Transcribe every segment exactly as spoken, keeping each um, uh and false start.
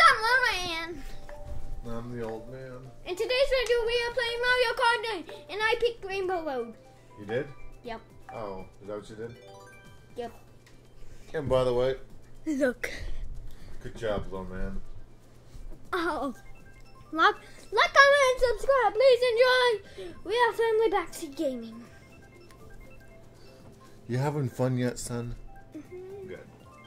I'm the man. I'm the old man. In today's video, we are playing Mario Kart, and I picked Rainbow Road. You did? Yep. Oh, is that what you did? Yep. And by the way, Look. good job, little man. Oh. Like, like, comment, and subscribe. Please enjoy. We are Family Backseat Gaming. You having fun yet, son? Mm-hmm. Good.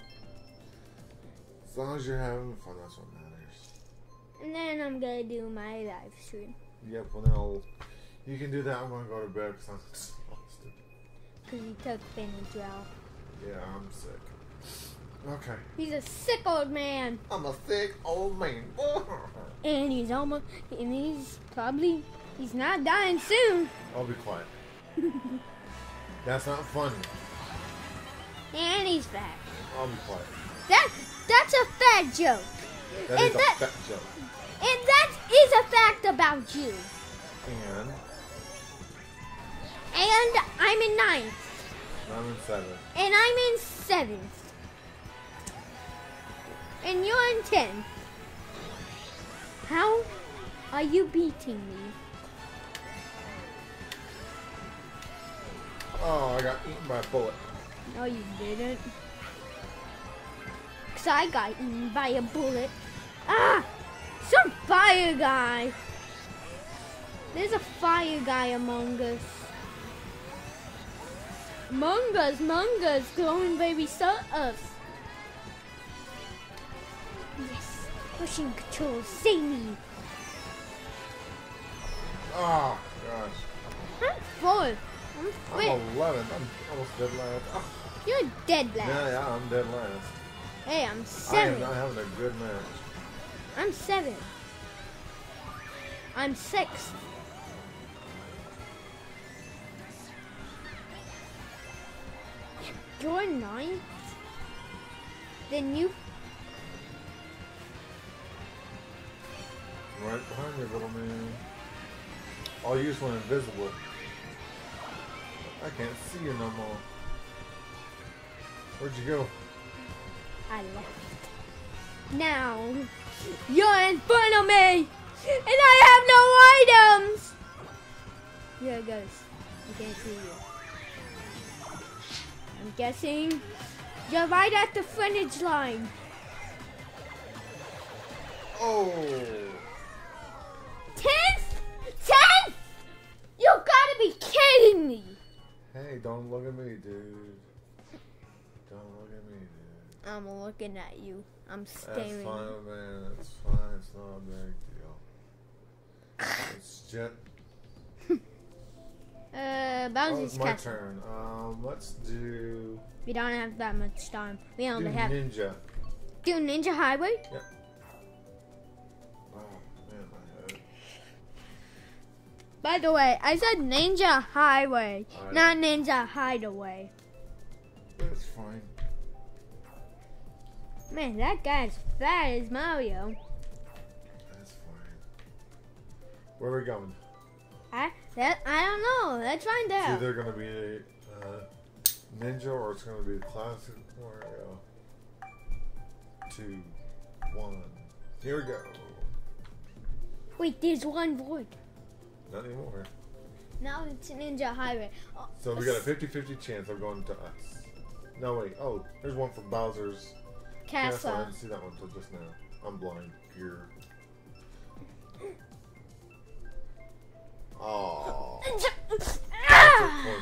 As long as you're having fun, that's what matters. And then I'm going to do my live stream. Yep, well now, you can do that. I'm going to go to bed because I'm exhausted. Because he took Benadryl. Yeah, I'm sick. Okay. He's a sick old man. I'm a sick old man. And he's almost, and he's probably, he's not dying soon. I'll be quiet. That's not funny. And he's fat. I'll be quiet. That, that's a fat joke. That and is that, a fat joke. And that is a fact about you. And And I'm in ninth. I'm in seventh. And I'm in seventh. And you're in tenth. How are you beating me? Oh, I got eaten by a bullet. No, you didn't. Because I got eaten by a bullet. Ah! Some fire guy. There's a fire guy among us. Among us, among us, glowing baby saw us. Yes, pushing control, save me. Oh, gosh. I'm fourth. I'm I'm fifth. eleventh. I'm almost dead last. Oh. You're dead last. Yeah, yeah, I'm dead last. Hey, I'm I am seventh. not having a good match. I'm seventh. I'm sixth. You're ninth? Then you... Right behind you, little man. I'll use one invisible. I can't see you no more. Where'd you go? I left. Now, you're in front of me! And I have no items! Here it goes. I can't see you. I'm guessing you're right at the finish line. Oh! Tenth? Tenth? You gotta be kidding me! Hey, don't look at me, dude. Don't look at me, dude. I'm looking at you. I'm That's staring. fine, man. That's fine. It's not a big deal. It's just... Uh, Oh, Bowser's it's my Castle. turn. Um, let's do... We don't have that much time. We Do only have Ninja. do Ninja Highway. Yep. Oh, man, my head. By the way, I said Ninja Highway, I not Ninja Hideaway. That's fine. Man, that guy's fat as Mario. That's fine. Where are we going? I that I don't know. Let's find It's out. either going to be a uh, Ninja or it's going to be the classic Mario. Two, one. Here we go. Wait, there's one void. Not anymore. Now it's Ninja Highway. Oh, So we got a fifty fifty chance of going to us. No, wait. Oh, there's one from Bowser's Castle. I Castle. didn't see that one until just now. I'm blind. Here. Oh. Ah!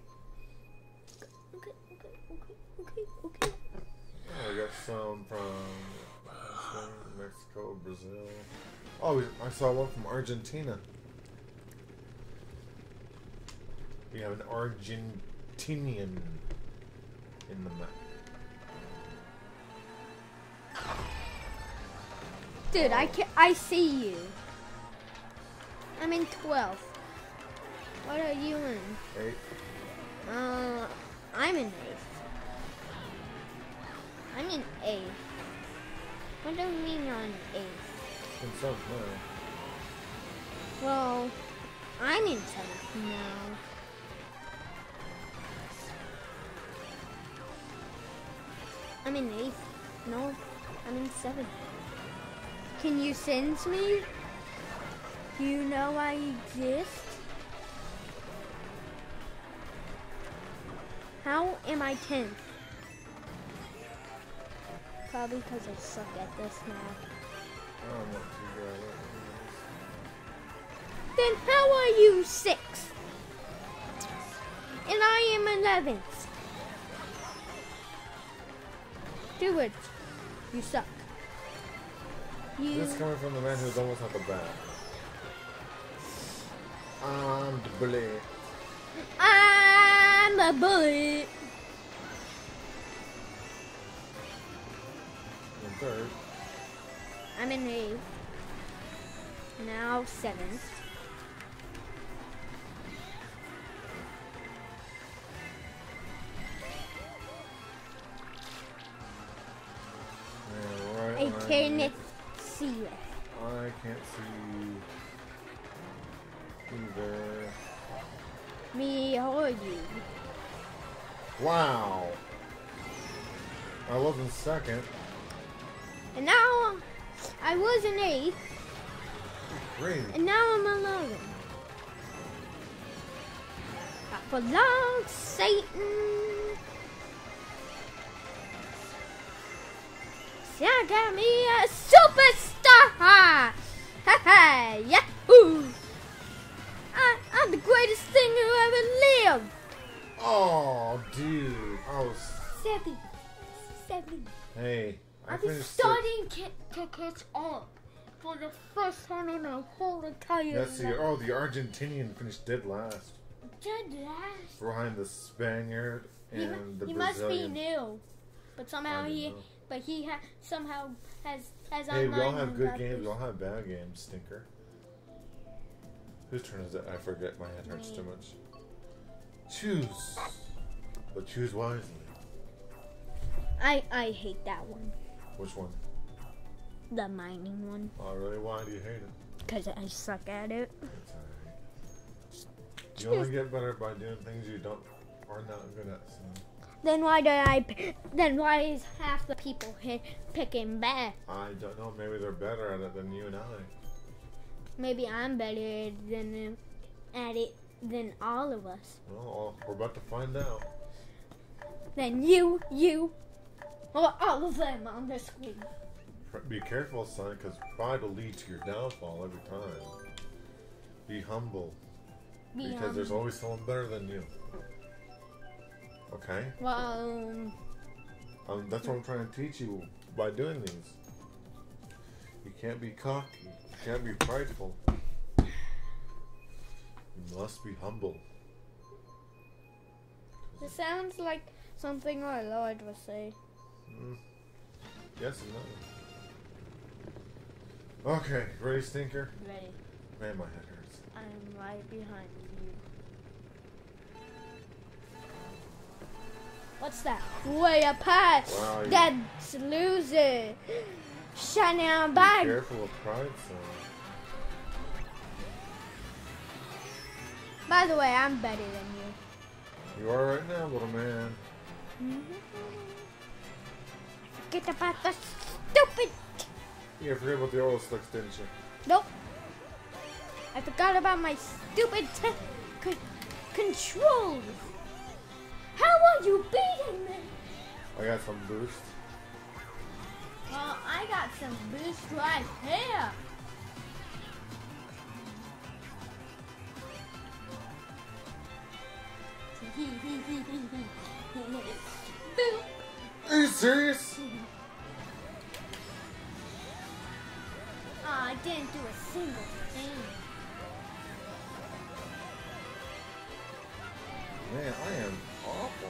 Okay, okay, okay, okay, okay. Oh, we got some from Mexico, Brazil. Oh, I saw one from Argentina. We have an Argentinian in the map. Dude, I can I see you. I'm in twelfth. What are you in? Eight. Uh, I'm in eighth. I'm in eighth. What do you mean you're in eighth? In seventh now. Well, I'm in seventh now. I'm in eighth. No, I'm in seventh. Can you sense me? Do you know I exist? How am I tenth? Probably because I suck at this now. I'm not too good. Then how are you sixth? And I am eleventh. Do it. You suck. You. This is coming from the man who's almost at the back. I'm the bully. I'm a bully. In third. I'm in eighth. Now seventh. Yeah, right I when can't see it. I can't see either. Me or you. Wow. I was in second. And now I was in eighth. Great. And now I'm eleven. For long, Satan. See, I got me a superstar. Ha ha, yahoo! I, I'm the greatest thing who ever lived. Oh, dude. I was. Seven, seven. Hey, I I'm finished sixth. starting to, to catch up for the first time in my whole entire That's the oh the Argentinian finished dead last Dead last. behind the Spaniard He, and the he must be Brazilian. new, but somehow I don't he, know. but he ha, somehow has has Hey, we all online have good encounters. games. We all have bad games. Stinker. Whose turn is it? I forget. My head hurts Me. too much. Choose, but choose wisely. I I hate that one, Which one? the mining one, Oh, really? Why do you hate it? because I suck at it. It's alright. You only get better by doing things you don't are not good at. So. Then why did I? p- Then why is half the people hit, picking bad? I don't know. Maybe they're better at it than you and I. Maybe I'm better than at it than all of us. Well, we're about to find out. Then you, you, or all of them on the screen. Be careful, son, because pride will lead to your downfall every time. Be humble, Be because there's humble. always someone better than you. Okay? Well, um, Um, that's what I'm trying to teach you by doing these. You can't be cocky. You can't be prideful. You must be humble. it sounds like something our Lord would say. Mm. Yes and no. Okay, ready, Stinker? Ready. Man, my head hurts. I'm right behind you. What's that? Way up high. Wow, you- That's loser. Shining on Be by. careful of pride, son. By the way, I'm better than you. You are right now, little man. Forget about the stupid. You forgot about the oil slicks, didn't you? Nope. I forgot about my stupid t- con- controls. How are you beating me? I got some boost. Well, I got some boost right here. Boop. Are you serious? Oh, I didn't do a single thing. Man, I am awful.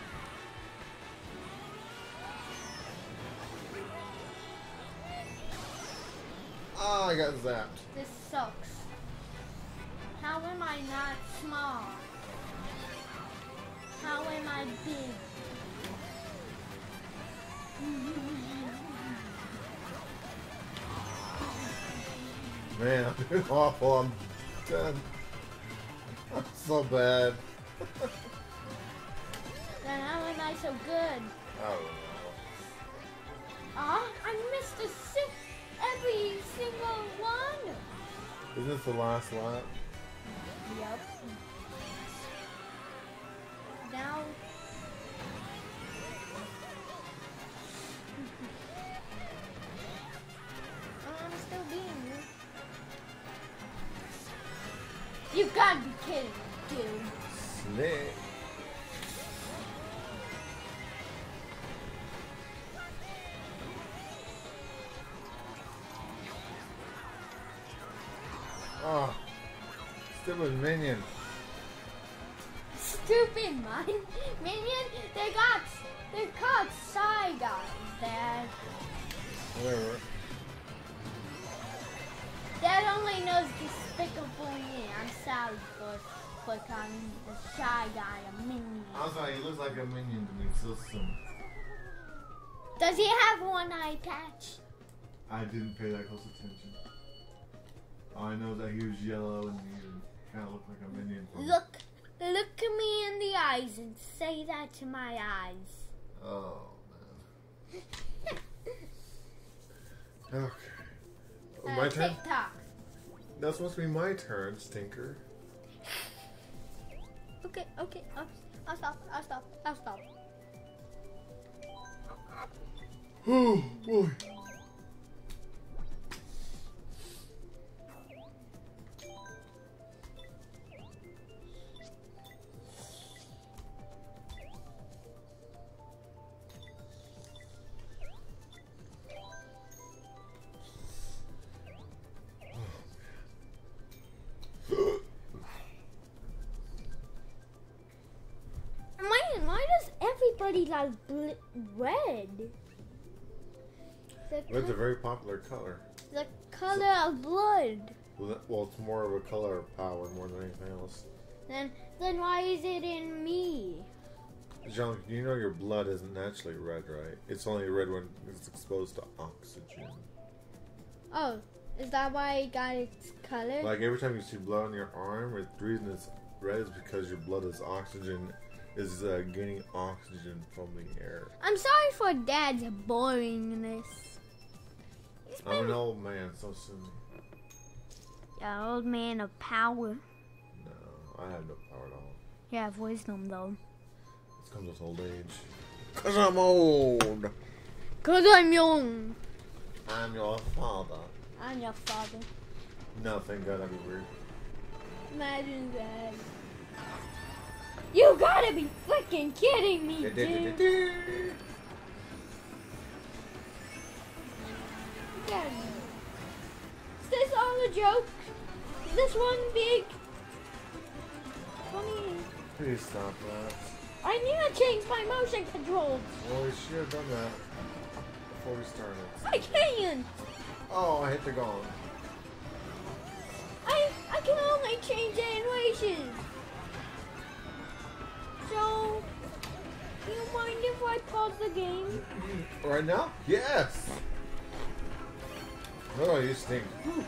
Oh, I got zapped. This sucks. How am I not small? How am I big? Man, I'm doing awful. I'm done. I'm so bad. Then how am I so good? I don't know. Aw, I missed a si- every Isn't this the last lap? Yep. Now. I'm still beating you. You gotta be kidding, dude. Snake. Oh, stupid minion. Stupid mine. Minion, they got, they caught Psy Guys, Dad. Whatever. Dad only knows Despicable Me. I'm sorry for, for calling the Shy Guy a minion. I was like, he looks like a minion to me, so soon. Does he have one eye patch? I didn't pay that close attention. All I know is that he was yellow and he kind of looked like a minion. From Look, look at me in the eyes and say that to my eyes. Oh, man. Okay. Uh, My turn? TikTok. That's supposed to be my turn, Stinker. Okay, okay, I'll, I'll stop, I'll stop, I'll stop. Oh, boy. Why, why does everybody like bl- red? The, Red's a co- very popular color. the color of blood. Well, that- well, it's more of a color of power more than anything else. Then, then why is it in me? John, you know your blood isn't naturally red, right? It's only red when it's exposed to oxygen. Oh, is that why it got its color? Like every time you see blood on your arm, it, the reason it's red is because your blood is oxygen, is uh, gaining oxygen from the air. I'm sorry for Dad's boringness. He's I'm been an old man, so soon. an old man of power. No, I have no power at all. You have wisdom though. This comes with old age. Cause I'm old. Cause I'm young. I'm your father. I'm your father. No, thank God, that'd be weird. Imagine that. You gotta be freaking kidding me, dude. Yeah. Is this all a joke? Is this one big? Funny. Please stop that. I need to change my motion controls. Well, we should have done that before we started. I can't. Oh, I hit the gong. I I can only change animations. So, do you mind if I pause the game? Right now? Yes! Oh, you stink.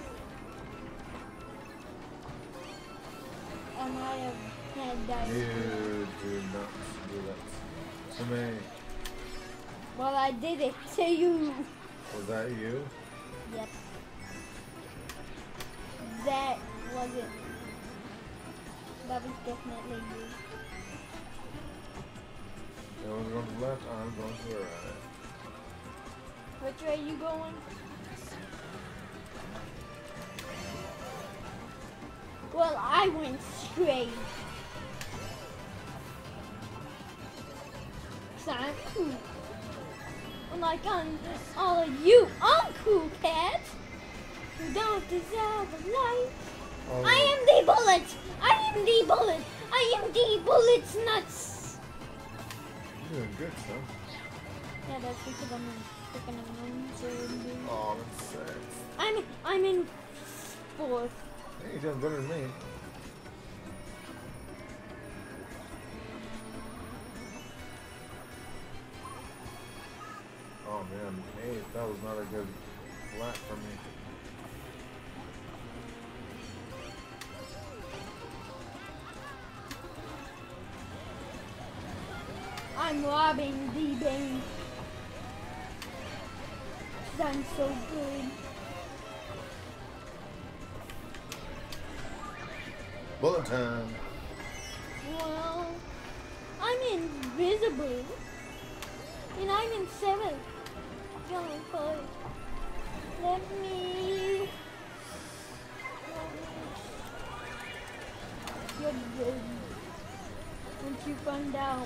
I might have had that. You do not do that to me. Well, I did it to you. Was that you? Yep. That wasn't. That was definitely you. No one's going to the left, I'm going to the right. Which way are you going? Well, I went straight. So I'm cool. Unlike on all of you uncool cats who don't deserve a life. Oh, I am the bullet! I am the bullet! I am the bullet's nuts! You're doing good, son. Yeah, that's because I'm in freaking amazing. Oh, that's six. I'm I'm in fourth. Hey, you're doing better than me. Oh man, eight. That was not a good lap for me. I'm robbing the bank. 'Cause I'm so good. Bullet time. Well, I'm invisible. And I'm in seventh. Young boy. Let me. Let me. You're good. Don't you run down.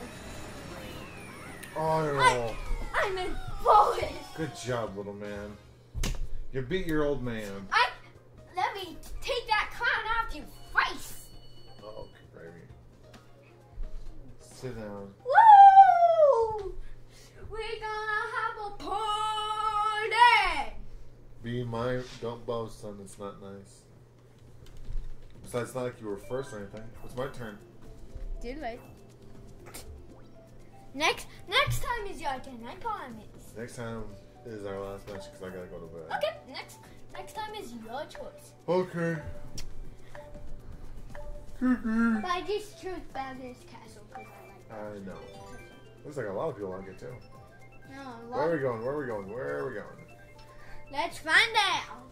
Oh, I, I'm in fourth. good job, little man. You beat your old man. I. Let me take that clown off your face. Oh, baby. Sit down. Woo! We're gonna have a party. Be my. Don't boast, son. It's not nice. Besides, it's not like you were first or anything. It's my turn. Did right. Next, next time is your turn. I promise. Next time is our last match because I gotta go to bed. Okay, next, next time is your choice. Okay. But I just chose Bowser's Castle because I like. I know. Looks like a lot of people like it too. No, a Where are lot. we going? Where are we going? Where are we going? Let's find out.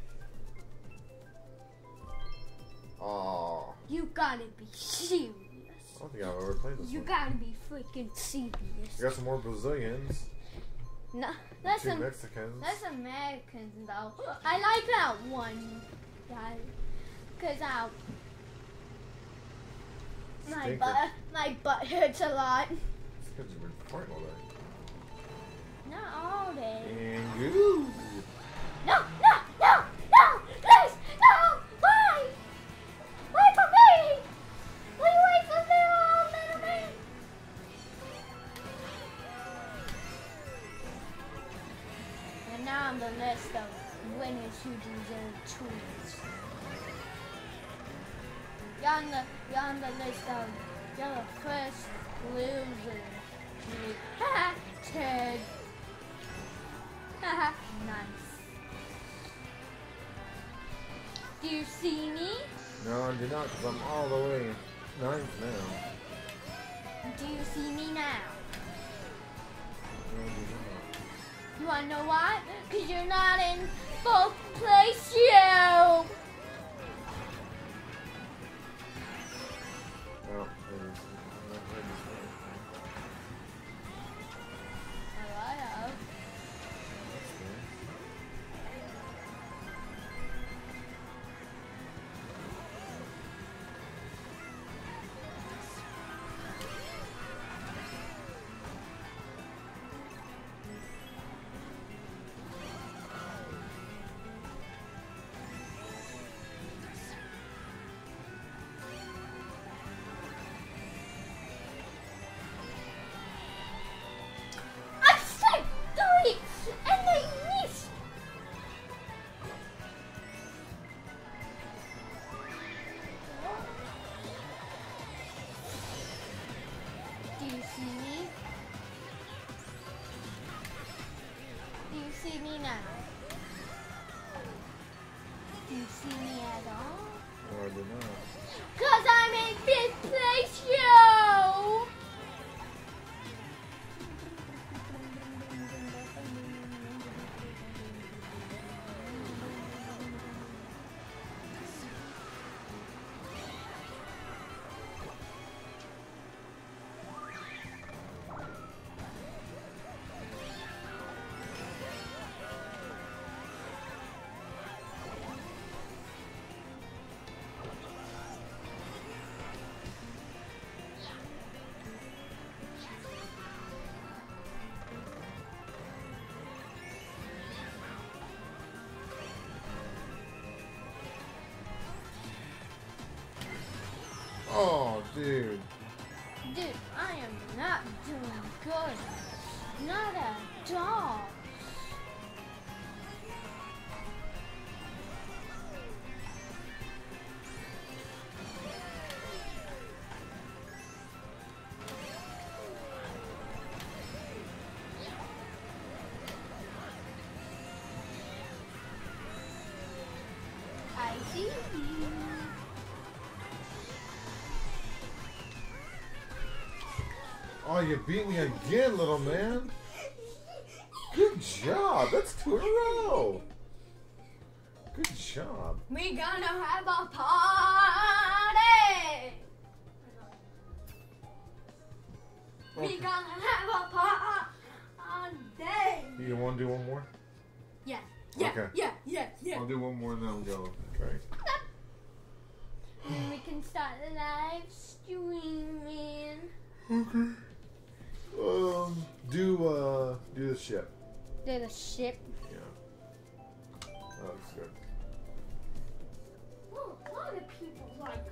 Oh, You gotta be serious. I don't think I've ever played this You one. gotta be freaking serious. We got some more Brazilians. No, that's Two a. Mexicans. That's Americans though. I like that one guy. Cause I, my Stinker. butt, my butt hurts a lot. It's because you've been farting all day. Not all day. And goo. No, no, no, no, please, no, why? Wait for me. Will you wait for me, oh, little man? And now on the list of winners who deserve treats. You're on the, you're on the list of, you're the first loser. Haha, Ted. Haha, nice. Do you see me? No, I do not because I'm all the way ninth now. Do you see me now? No, I do not. You wanna know why? Cause you're not in fourth place, you! No, there's- I'm not playing this one. Alright, That's good. I said three, and they missed! Do you see me? Do you see me now? Do you see me at all? No, I do not. Cause I'm in fifth place, yo! Oh, dude. Dude, I am not doing good. Not at all. I see you. Oh, you beat me again, little man. Good job. That's two in a row. Good job. We gonna have a party. We Okay. gonna have a party. You want to do one more? Yeah. Yeah. Okay. Yeah. Yeah. Yeah. I'll do one more and then I'll go. Okay. And we can start the live streaming. Okay. Um, do uh, do the ship. Do the ship. Yeah. That looks good. Oh, a lot of people like.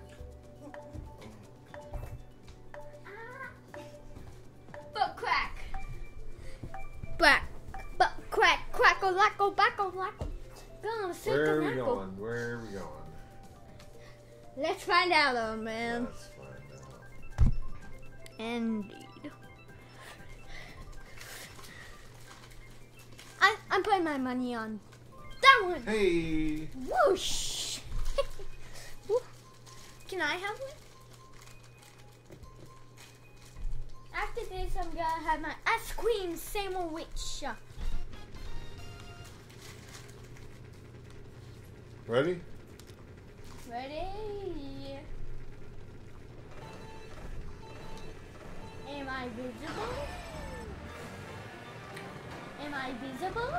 But crack. Back. But crack. Crackle, lackle, backle, lackle. Gonna sit Where are we lackle. going? Where are we going? Let's find out, old man. Let's find out. Indeed. I, I'm putting my money on that one. Hey. Whoosh. Woo. Can I have one? After this, I'm gonna have my ice cream sandwich. Ready? Ready? Am I visible? Am I visible?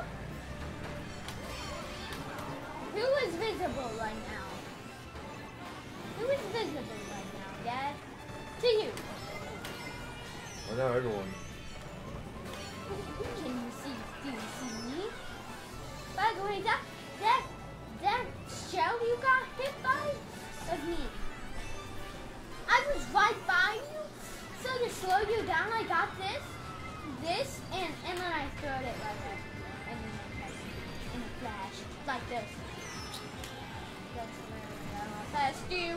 Who is visible right now? Who is visible right now, Dad? To you. I know everyone. Can you see? Do you see me? By the way, that that that shell you got hit by was me. I was right by you, so to slow you down, I got this, this, and and then I threw it right there, and then like, in a flash, like this. That's where I passed you.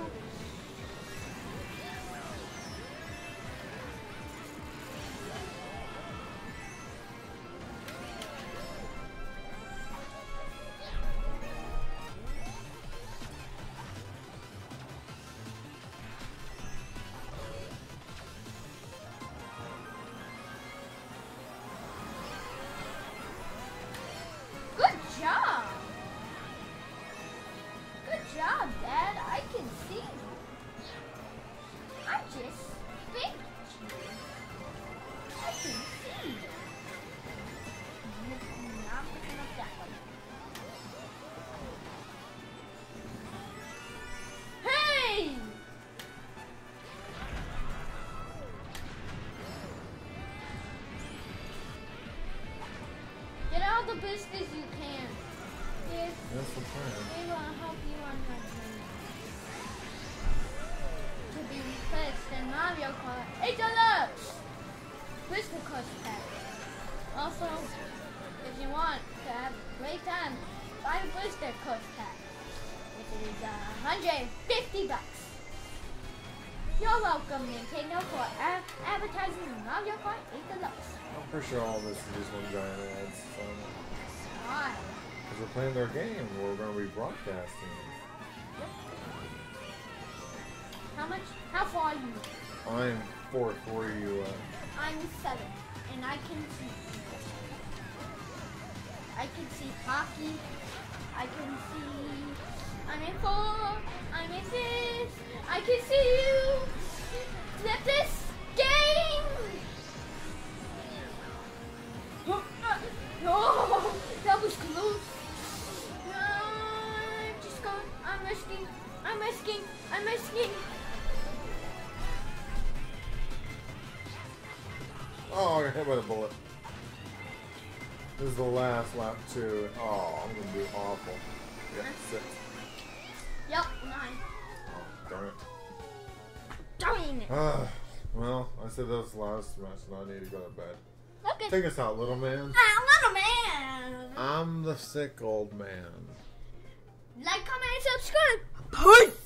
Good job! Good job, Dad. I can see you. I just faked you. I can see you. Not picking up that one. Hey! Get all the business you can. Yes, That's the plan. we will help you on your journey. To be replaced in Mario Kart eight Deluxe! Crystal Coast Pack. Also, if you want to have a great time, buy the Blister Coast Pack, which is uh, one hundred fifty bucks. You're welcome, Nintendo, for a- advertising Mario Kart eight Deluxe. I'm pretty sure all this is just one giant ad. So, Why? because we're playing their game, we're going to be broadcasting. How much? How far are you? I'm fourth. Where are you at? I'm seven, and I can see. I can see hockey. I can see. I'm in four. I'm in fifth. I can see you. Flip this game. Oh, that was close. I'm just going. I'm risking. I'm risking. I'm risking. Oh, I got hit by the bullet. This is the last lap too. Oh, I'm gonna do awful. Yep, six. Yep, nine. Oh, darn it. Darn it. Ah, well, I said that was the last match, and I need to go to bed. Okay. Take us out, little man. Ah, little man. I'm the sick old man. Like, comment, and subscribe. Peace.